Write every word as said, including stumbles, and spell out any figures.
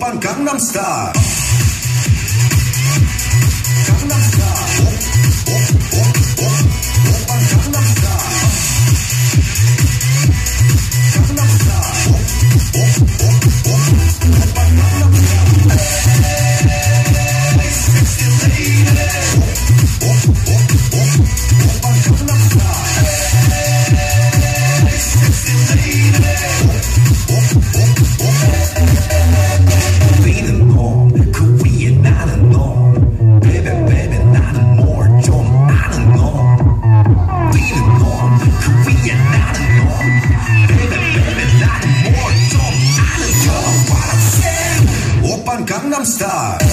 오빤 강남스타일. 강남스타일. 오, 오, 오, 오, 오빤 강남스타일. 강남스타일. 오, 오, 오, 오, 오빤 강남스타일. Hey, sexy lady. 오, 오, 오, 오, 오빤 강남스타일. Hey, sexy lady. 오, 오, 오, 오. 우리는 놈, 그 위에 나는 놈. Baby, baby, 나는 뭘 좀 아는 놈. 우리는 놈, 그 위에 나는 놈. Baby, baby, 나는 뭘 좀 아는 놈. What I'm saying? 오빤 강남스타일.